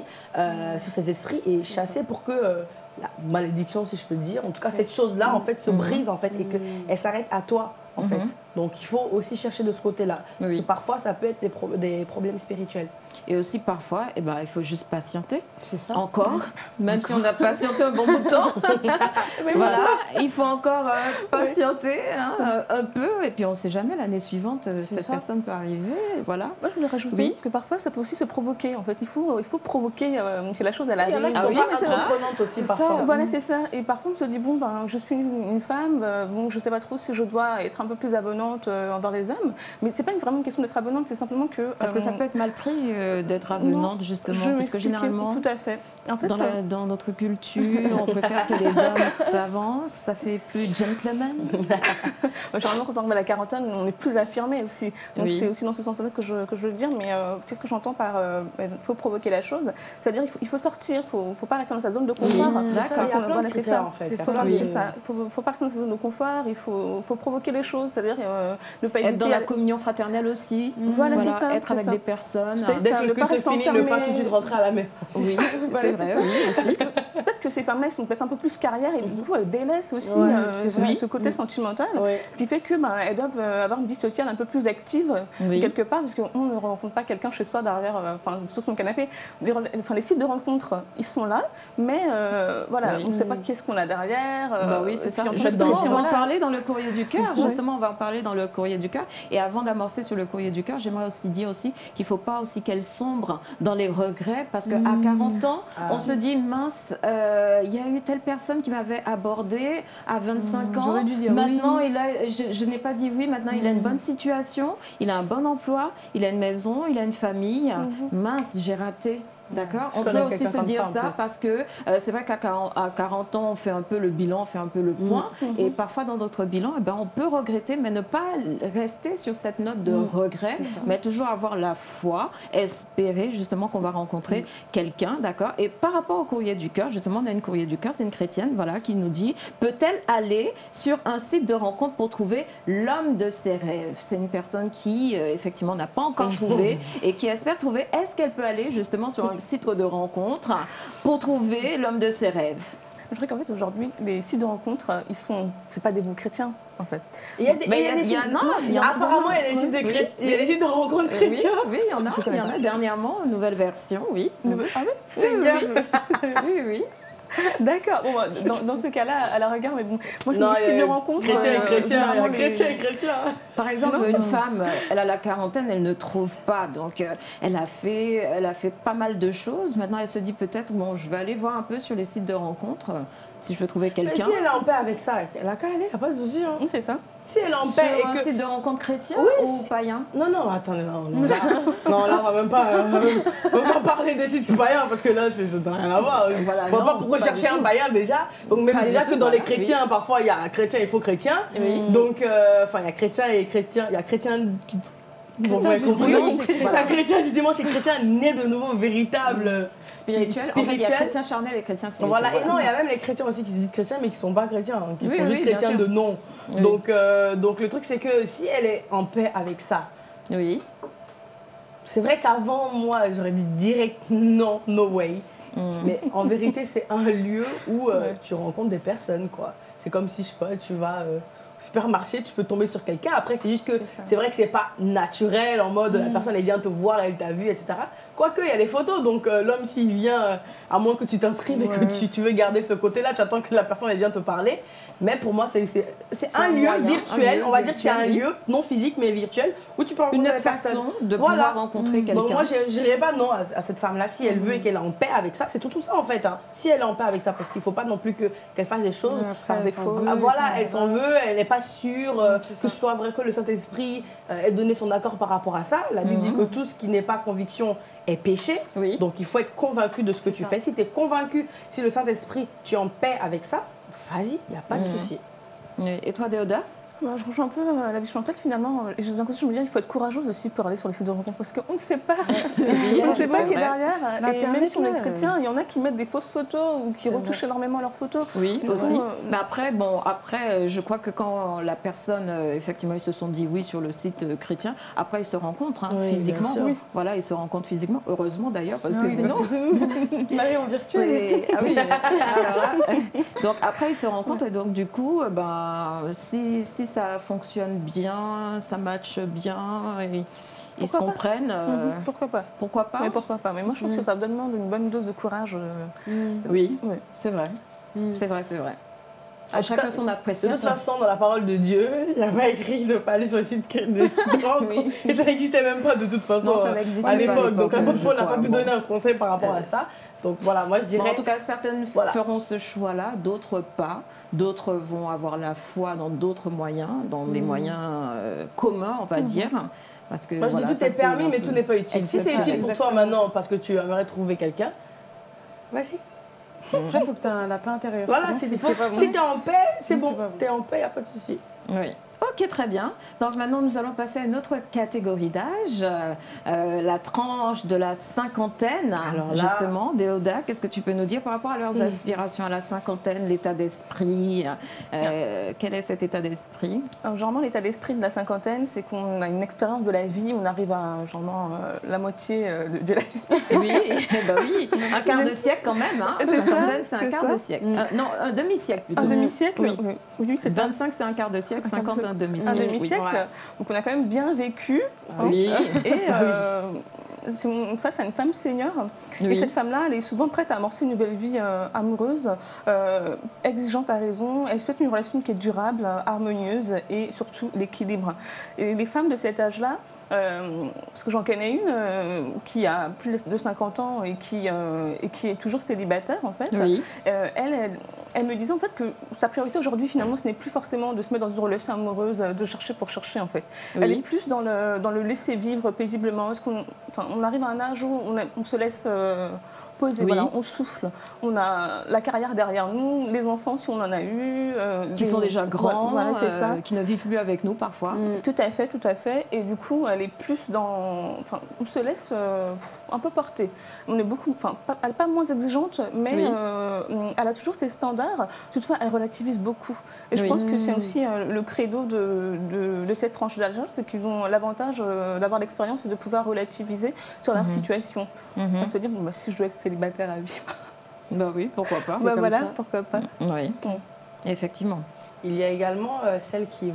et chasser pour que la malédiction, si je peux dire, en tout cas cette chose-là en fait se brise en fait et qu'elle s'arrête à toi. En fait. Donc il faut aussi chercher de ce côté-là. Parce que parfois, ça peut être des problèmes spirituels. Et aussi parfois, il faut juste patienter. C'est ça. Encore, même si on a patienté un bon bout de temps. Voilà, il faut encore patienter un peu. Et puis on ne sait jamais, l'année suivante, cette personne peut arriver. Voilà. Moi, je voulais rajouter que parfois, ça peut aussi se provoquer. En fait, il faut provoquer que la chose, elle arrive. Il y en a qui sont pas entreprenantes aussi parfois. Voilà, c'est ça. Et parfois, on se dit, je suis une femme, je ne sais pas trop si je dois être un peu plus avenante envers les hommes. Mais c'est pas vraiment une question d'être avenante, c'est simplement que... Parce que ça peut être mal pris d'être avenante, justement. Parce que généralement, tout à fait. En fait, dans notre culture, on préfère que les hommes s'avancent. Ça fait plus gentleman. Généralement, quand on arrive à la quarantaine, on est plus affirmé aussi. Donc Oui. c'est aussi dans ce sens-là que je veux le dire. Mais qu'est-ce que j'entends par il faut provoquer la chose? C'est-à-dire il faut sortir, il ne faut pas rester dans sa zone de confort. D'accord. Il y a plein de Voilà, c'est critères, ça. en fait. C'est ça. Il faut pas rester dans sa zone de confort, il faut provoquer les choses, c'est-à-dire ne pas Être hésiter dans la communion fraternelle aussi. Voilà, c'est ça. Être avec des personnes. Dès que le culte est fini, ne pas tout de suite rentrer à la maison. Oui, c'est vrai. Oui, aussi. Peut-être que ces femmes-là, elles sont peut-être un peu plus carrière et du coup, elles délaissent aussi ce côté sentimental. Ce qui fait que elles doivent avoir une vie sociale un peu plus active quelque part, parce qu'on ne rencontre pas quelqu'un chez soi derrière, sur son canapé. Les sites de rencontres, ils sont là, mais voilà, on ne sait pas qu'est-ce qu'on a derrière. Oui, c'est ça. Puis Justement, on va en parler dans le courrier du cœur. Justement, on va en parler dans le courrier du cœur. Et avant d'amorcer sur le courrier du cœur, j'aimerais aussi dire aussi qu'il ne faut pas aussi qu'elle sombre dans les regrets, parce qu'à 40 ans, on se dit, mince, il y a eu telle personne qui m'avait abordé à 25 ans. J'aurais dû dire maintenant, oui. je n'ai pas dit oui. Maintenant, il a une bonne situation, il a un bon emploi, il a une maison, il a une famille. Mince, j'ai raté. D'accord. On peut aussi se dire ça parce que c'est vrai qu'à 40 ans, on fait un peu le bilan, on fait un peu le point. Et parfois, dans notre bilan, on peut regretter, mais ne pas rester sur cette note de regret, mais toujours avoir la foi, espérer justement qu'on va rencontrer quelqu'un. D'accord. Et par rapport au courrier du cœur, justement, on a une courrier du cœur, c'est une chrétienne, voilà, qui nous dit: peut-elle aller sur un site de rencontre pour trouver l'homme de ses rêves? C'est une personne qui, effectivement, n'a pas encore trouvé et qui espère trouver. Est-ce qu'elle peut aller justement sur un site de rencontre pour trouver l'homme de ses rêves? Je dirais qu'en fait, aujourd'hui, les sites de rencontres, c'est pas des bons chrétiens, en fait. Apparemment, il y a des sites de rencontres chrétiens. Oui, il y en a dernièrement, une nouvelle version, oui. Ah oui, c'est bien. Oui. D'accord. Bon, dans ce cas-là, à la regard, mais bon, moi je me dis sites de rencontres. Chrétien. Par exemple, une femme, elle a la quarantaine, elle ne trouve pas, donc elle a fait pas mal de choses. Maintenant, elle se dit peut-être, bon, je vais aller voir un peu sur les sites de rencontres si je peux trouver quelqu'un. Mais si elle est en paix avec ça, elle a qu'à aller, il n'y a pas de souci. Hein. C'est ça. Si elle est en paix sur un site de rencontres chrétien ou païen? Non, attendez, non. Là, on va même pas parler des sites païens parce que là, ça n'a rien à voir. Voilà, on ne voit pas pourquoi chercher un païen déjà. Donc même déjà que dans les chrétiens, parfois, il y a chrétien et faux chrétien. Donc, il y a chrétien et chrétien. Il y a chrétien qui... Bon, vous avez compris. La chrétien du dimanche et chrétien né de nouveau véritable... Spirituel. En fait, il y a chrétien charnel et chrétien spirituel. Voilà. Et non, il y a même les chrétiens aussi qui se disent chrétiens mais qui ne sont pas chrétiens, qui sont juste chrétiens de nom. Oui. Donc le truc, c'est que si elle est en paix avec ça, c'est vrai qu'avant, moi, j'aurais dit direct non, no way. Mais en vérité, c'est un lieu où tu rencontres des personnes, quoi. C'est comme si, je sais pas, tu vas... supermarché, tu peux tomber sur quelqu'un. Après, c'est juste que c'est vrai que c'est pas naturel en mode la personne elle vient te voir, elle t'a vu, etc. Quoique, il y a des photos, donc l'homme s'il vient, à moins que tu t'inscrives et que tu veux garder ce côté-là, tu attends que la personne elle vienne te parler. Mais pour moi, c'est un lieu virtuel, on va dire que c'est un lieu non physique mais virtuel où tu peux rencontrer des personnes. Une autre façon de pouvoir rencontrer quelqu'un. Donc moi, je dirais pas non à cette femme-là. Si elle veut et qu'elle est en paix avec ça, c'est tout ça en fait. Hein. Si elle est en paix avec ça, parce qu'il faut pas non plus qu'elle fasse des choses par défaut. Voilà, elle s'en veut, elle n'est pas sûre que ce soit vrai que le Saint-Esprit ait donné son accord par rapport à ça. La Bible dit que tout ce qui n'est pas conviction est péché. Donc il faut être convaincu de ce que tu fais. Si tu es convaincu, si le Saint-Esprit, tu es en paix avec ça, vas-y, il n'y a pas de souci. Et toi, Déoda? Je rejoins un peu la vie Chantal finalement. D'un côté, je me dis qu'il faut être courageuse aussi pour aller sur les sites de rencontres parce qu'on ne sait pas. On ne sait pas qui est derrière. Et même si on est chrétien, il y en a qui mettent des fausses photos ou qui retouchent énormément leurs photos. Oui, aussi. Mais après, je crois que quand la personne, effectivement, ils se sont dit oui sur le site chrétien, après ils se rencontrent physiquement. Voilà, ils se rencontrent physiquement. Heureusement d'ailleurs, parce que sinon. Marie en virtuel. Ah oui. Donc après, ils se rencontrent et donc du coup, si ça fonctionne bien, ça matche bien, et ils se comprennent. Pourquoi pas? Pourquoi pas? Mais pourquoi pas? Mais moi, je trouve que ça demande une bonne dose de courage. Oui, c'est vrai. C'est vrai. chacun son De appréciation. toute façon, dans la parole de Dieu, il n'y a pas écrit de ne pas aller sur le site de rencontre. Et ça n'existait même pas de toute façon Non, ça n'existait pas à à l'époque. Donc la l'époque, popo je n'a pas crois. pu donner un conseil par rapport à ça. Donc voilà, moi je Bon, dirais... en tout cas, certaines Voilà. feront ce choix-là, d'autres pas. D'autres vont avoir la foi dans d'autres moyens, dans des moyens communs, on va dire. Parce que, Moi, je voilà, dis tout ça, est permis, un mais peu- tout n'est pas utile. Si c'est Exactement. utile pour toi maintenant parce que tu aimerais trouver quelqu'un, vas-y. Après, il faut que tu aies un lapin intérieur. Voilà, Sinon, si c'est t'es pas bon. en paix, c'est Sinon, bon. c'est pas bon. T'es en paix, il n'y a pas de souci. Oui. Ok, très bien. Donc maintenant, nous allons passer à une autre catégorie d'âge, la tranche de la cinquantaine. Alors là- Justement, Déoda, qu'est-ce que tu peux nous dire par rapport à leurs aspirations à la cinquantaine, l'état d'esprit quel est cet état d'esprit? Alors, généralement, l'état d'esprit de la cinquantaine, c'est qu'on a une expérience de la vie, on arrive à généralement, la moitié de la vie. Oui, bah oui, un quart de siècle quand même. Hein. C'est ça, Cinquantaine, c'est un c'est quart ça. de siècle. Non, un demi-siècle plutôt. Un demi-siècle, Oui. oui, c'est ça. 25, c'est un quart de siècle, 50, un demi-siècle. Un demi-siècle. Oui. Donc, on a quand même bien vécu. Oui. Et c'est face à une femme senior. Oui. Et cette femme-là, elle est souvent prête à amorcer une nouvelle vie amoureuse, exigeante à raison. Elle souhaite une relation qui est durable, harmonieuse et surtout l'équilibre. Et les femmes de cet âge-là, parce que j'en connais une qui a plus de 50 ans et qui est toujours célibataire en fait, Oui. elle me disait en fait que sa priorité aujourd'hui finalement ce n'est plus forcément de se mettre dans une relation amoureuse, de chercher pour chercher en fait. Oui. Elle est plus dans le laisser vivre paisiblement. On arrive à un âge où on se laisse poser, Oui. voilà, on souffle. On a la carrière derrière nous, les enfants si on en a eu. Qui sont déjà grands, voilà, c'est ça. qui ne vivent plus avec nous parfois. Tout à fait, tout à fait. Et du coup, elle est plus dans... Enfin, on se laisse un peu porter. On est beaucoup... Enfin, elle n'est pas moins exigeante, mais Oui. elle a toujours ses standards. Toutefois, elle relativise beaucoup. Et je Oui. pense que c'est aussi le credo de cette tranche d'âge, c'est qu'ils ont l'avantage d'avoir l'expérience et de pouvoir relativiser sur leur situation. On va se dire, bon, bah, si je dois être célibataire à vie, Bah oui, pourquoi pas. bah, comme voilà, ça. pourquoi pas. Oui, Ouais. effectivement. Il y a également celles qui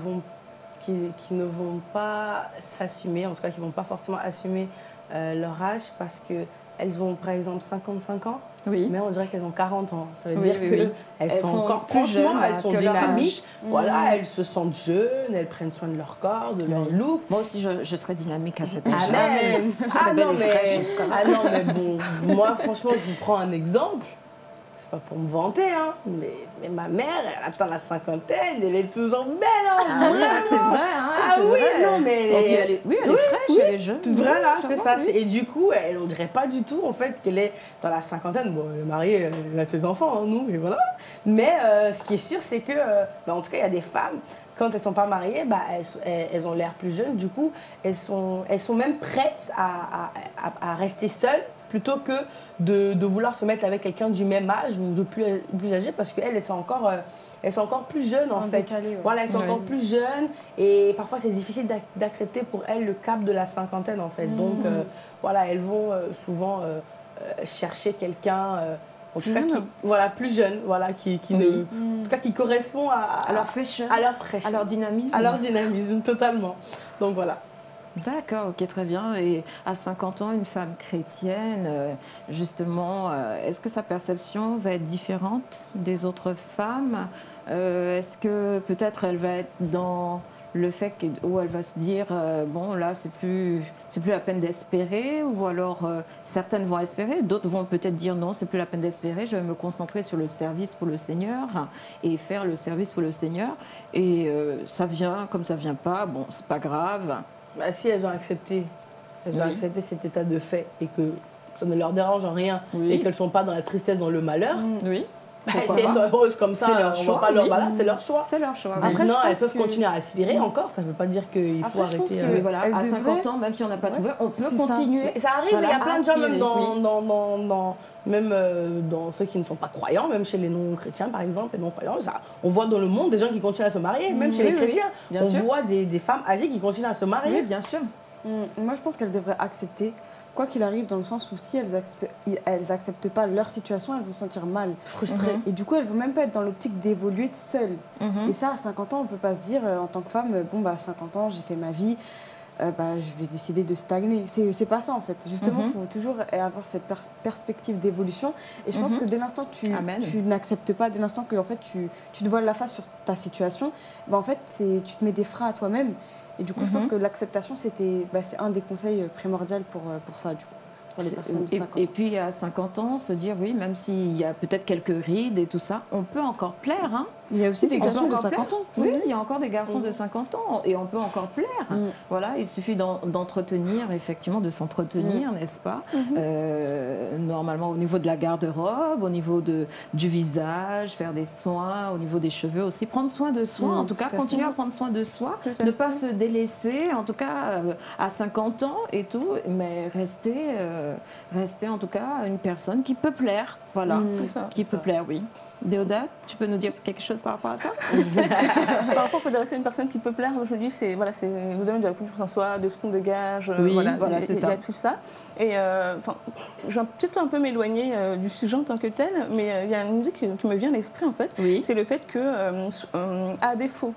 ne vont pas s'assumer, en tout cas qui ne vont pas forcément assumer leur âge parce qu'elles ont par exemple 55 ans, Oui. mais on dirait qu'elles ont 40 ans. Ça veut Oui, dire oui, qu'elles oui. elles Elles sont font encore plus franchement, jeunes elles sont que leur dynamiques. âge. Voilà, elles se sentent jeunes, elles prennent soin de leur corps, de leur Oui. look. Moi aussi, je serais dynamique à cet âge. Amen. Je serais belle et fraîche, quand même. Ah non, mais bon, moi franchement, je vous prends un exemple. C'est pas pour me vanter, hein, mais ma mère, elle atteint la cinquantaine, elle est toujours belle, hein, Ah oui, vraiment. c'est vrai. Hein, Ah c'est oui, vrai. non, mais Et puis elle est, oui, elle est fraîche, elle est jeune. Toute vraie, là, Oui, c'est ça. Et du coup, elle ne dirait pas du tout, en fait, qu'elle est dans la cinquantaine. Bon, elle est mariée, elle a ses enfants, hein, nous, et voilà. Mais ce qui est sûr, c'est que, en tout cas, il y a des femmes, quand elles ne sont pas mariées, bah, elles ont l'air plus jeunes. Du coup, elles sont même prêtes à rester seules plutôt que de vouloir se mettre avec quelqu'un du même âge ou de plus âgé, parce qu'elles, elles sont encore plus jeunes, en fait. décalé, ouais. Voilà, elles sont Oui. encore plus jeunes et parfois c'est difficile d'accepter pour elles le cap de la cinquantaine, en fait. Donc, voilà, elles vont souvent chercher quelqu'un, en tout cas, plus jeune, voilà, qui Oui. en tout cas, qui correspond à leur fraîcheur, à leur fraîcheur, à leur dynamisme. à leur dynamisme, totalement. Donc voilà. D'accord, ok, très bien. Et à 50 ans, une femme chrétienne, justement, est-ce que sa perception va être différente des autres femmes? Est-ce que peut-être elle va être dans le fait où elle va se dire bon, là, c'est plus la peine d'espérer, ou alors certaines vont espérer, d'autres vont peut-être dire non, c'est plus la peine d'espérer, je vais me concentrer sur le service pour le Seigneur et faire le service pour le Seigneur. Et ça vient comme ça vient pas, bon, c'est pas grave. Bah, si elles ont accepté Oui. cet état de fait et que ça ne leur dérange en rien Oui. et qu'elles ne sont pas dans la tristesse, dans le malheur, Oui. bah, Pourquoi si elles pas. sont heureuses comme ça, C'est leur on choix, va pas leur... oui. Voilà, c'est leur choix. C'est leur choix. oui. Après, Maintenant, je elles pense peuvent que- continuer à aspirer encore, ça ne veut pas dire qu'il faut Après, je pense arrêter. que- Oui, voilà, Elle à devrait- 50 ans, même si on n'a pas trouvé, on peut C'est ça. continuer. Mais ça arrive, Voilà, il y a plein de gens, aspirer, même oui. dans ceux qui ne sont pas croyants, même chez les non-chrétiens par exemple, les non-croyants, on voit dans le monde des gens qui continuent à se marier, même chez Oui, les oui, chrétiens. bien On sûr. voit des femmes âgées qui continuent à se marier. Oui, bien sûr. Moi, je pense qu'elles devraient accepter, quoi qu'il arrive, dans le sens où si elles acceptent pas leur situation, elles vont se sentir mal. Frustrées. Et du coup, elles vont même pas être dans l'optique d'évoluer seules. Mhm. Et ça, à 50 ans, on peut pas se dire, en tant que femme, bon, bah, à 50 ans, j'ai fait ma vie. je vais décider de stagner. C'est pas ça en fait. Justement, il faut toujours avoir cette perspective d'évolution. Et je pense que dès l'instant que tu n'acceptes pas, dès l'instant que en fait, tu te voiles la face sur ta situation, en fait, tu te mets des freins à toi-même. Et du coup, je pense que l'acceptation, c'est un des conseils primordiaux pour ça, du coup. Pour les personnes de 50 ans. Et puis à 50 ans, se dire oui, même s'il y a peut-être quelques rides et tout ça, on peut encore plaire. Hein. Il y a aussi des garçons de 50 ans. Oui, il y a encore des garçons de 50 ans et on peut encore plaire. Voilà, il suffit d'entretenir, effectivement, de s'entretenir, n'est-ce pas? Normalement, au niveau de la garde-robe, au niveau du visage, faire des soins, au niveau des cheveux aussi, prendre soin de soi. En tout cas, continuer à prendre soin de soi, ne pas se délaisser, en tout cas à 50 ans et tout, mais rester en tout cas une personne qui peut plaire. Voilà, qui peut plaire, oui. Déodat, tu peux nous dire quelque chose par rapport à ça? Par rapport à rester une personne qui peut plaire, je me dis, c'est le domaine de la confiance en soi, de ce qu'on dégage, voilà, c'est ça. Il y a tout ça. Et je vais peut-être un peu m'éloigner du sujet en tant que tel, mais il y a une musique qui me vient à l'esprit en fait. C'est le fait que, à défaut,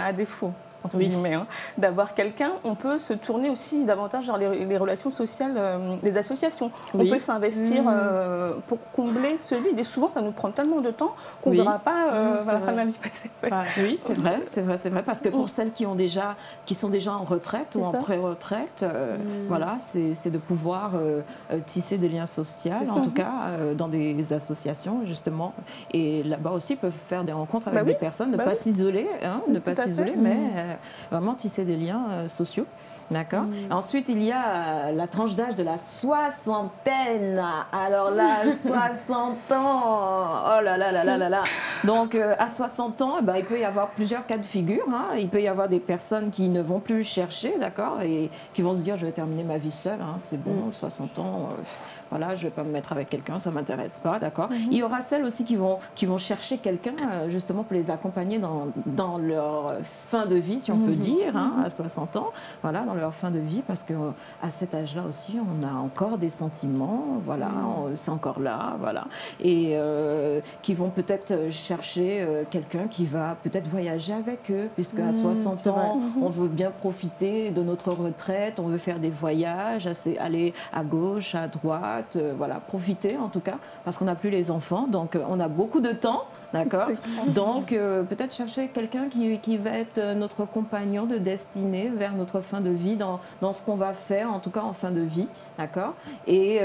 entre guillemets, d'avoir quelqu'un, on peut se tourner aussi davantage vers les relations sociales, les associations. On peut s'investir pour combler ce vide. Et souvent, ça nous prend tellement de temps qu'on ne verra pas à la fin de la vie passer. Oui, c'est vrai. Parce que pour celles qui sont déjà en retraite ou en pré-retraite, voilà, c'est de pouvoir tisser des liens sociaux, en tout cas, dans des associations, justement. Et là-bas aussi, ils peuvent faire des rencontres avec des personnes, ne pas s'isoler, mais vraiment tisser des liens sociaux. D'accord. Ensuite, il y a la tranche d'âge de la soixantaine. Alors là, 60 ans, oh là là là là là là. Donc, à 60 ans, il peut y avoir plusieurs cas de figure. Il peut y avoir des personnes qui ne vont plus chercher, d'accord, et qui vont se dire, je vais terminer ma vie seule, c'est bon, 60 ans... Voilà, je ne vais pas me mettre avec quelqu'un, ça ne m'intéresse pas, d'accord. Il y aura celles aussi qui vont chercher quelqu'un justement pour les accompagner dans leur fin de vie, si on peut dire, à 60 ans, voilà, dans leur fin de vie, parce qu'à cet âge-là aussi, on a encore des sentiments, voilà, c'est encore là, voilà, et qui vont peut-être chercher quelqu'un qui va peut-être voyager avec eux, puisque à 60 ans, on veut bien profiter de notre retraite, on veut faire des voyages, aller à gauche, à droite, voilà, profiter en tout cas, parce qu'on n'a plus les enfants, donc on a beaucoup de temps, d'accord. Donc peut-être chercher quelqu'un qui va être notre compagnon de destinée vers notre fin de vie, dans ce qu'on va faire, en tout cas en fin de vie, d'accord. Et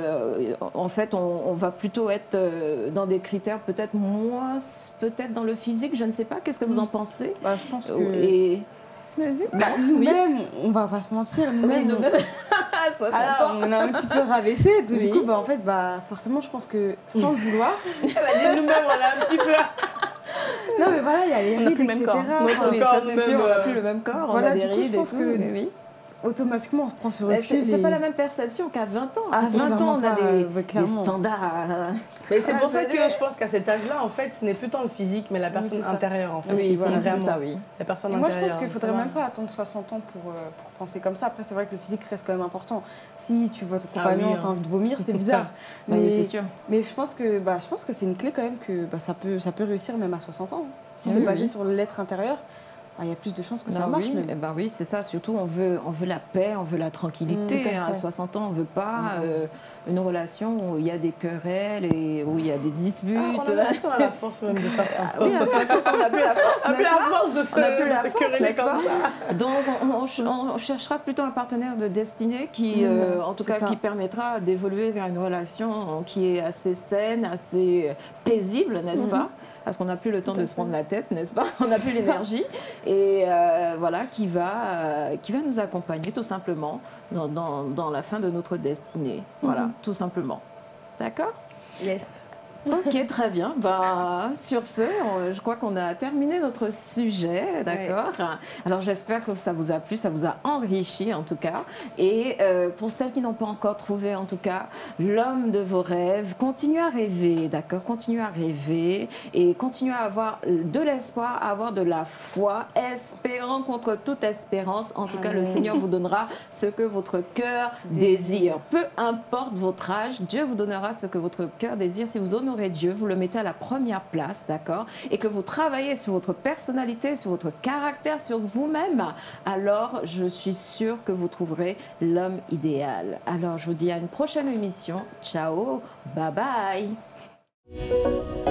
en fait, on va plutôt être dans des critères peut-être moins, peut-être dans le physique, je ne sais pas, qu'est-ce que vous en pensez? Je pense que... Nous-mêmes, on va pas se mentir, nous-mêmes, on a un petit peu rabaissé. Du coup, en fait, forcément, je pense que sans le vouloir, elle a dit nous-mêmes, on a un petit peu. Non, mais voilà, il y a les rides, etc. Ça, c'est sûr, on n'a plus le même corps, on a des rides. Je pense que automatiquement, on se prend sur recul. C'est pas la même perception qu'à 20 ans. À 20 ans, on a des standards. Mais c'est pour ça que je pense qu'à cet âge-là, en fait, ce n'est plus tant le physique, mais la personne intérieure, en fait. Oui, voilà, c'est ça, oui. La personne moi, intérieure. je pense qu'il ne faudrait même pas attendre 60 ans pour penser comme ça. Après, c'est vrai que le physique reste quand même important. Si tu vois ton compagnon, tu as envie de vomir, c'est bizarre. Mais c'est sûr. Mais je pense que c'est une clé quand même que ça peut réussir même à 60 ans. Si c'est basé sur l'être intérieur, il y a plus de chances que ça marche. Oui, c'est ça. Surtout, on veut la paix, on veut la tranquillité. À 60 ans, on ne veut pas une relation où il y a des querelles et où il y a des disputes. On a la force même de faire ça. Oui, à 60 ans, on n'a plus la force. On n'a plus la force de se quereller comme ça. Donc, on cherchera plutôt un partenaire de destinée qui, en tout cas, qui permettra d'évoluer vers une relation qui est assez saine, assez paisible, n'est-ce pas? Parce qu'on n'a plus le temps de se prendre la tête, n'est-ce pas? On n'a plus l'énergie. Et voilà, qui va nous accompagner tout simplement dans la fin de notre destinée. Voilà, tout simplement. D'accord? Yes. Ok, très bien. Sur ce, je crois qu'on a terminé notre sujet, d'accord. Alors j'espère que ça vous a plu, ça vous a enrichi en tout cas. Et pour celles qui n'ont pas encore trouvé en tout cas l'homme de vos rêves, continuez à rêver, d'accord. Continuez à rêver et continuez à avoir de l'espoir, à avoir de la foi, espérant contre toute espérance. En tout cas, le Seigneur vous donnera ce que votre cœur désire. Peu importe votre âge, Dieu vous donnera ce que votre cœur désire si vous honorez honorez Dieu, vous le mettez à la première place, d'accord, et que vous travaillez sur votre personnalité, sur votre caractère, sur vous-même, alors je suis sûre que vous trouverez l'homme idéal. Alors je vous dis à une prochaine émission. Ciao, bye bye.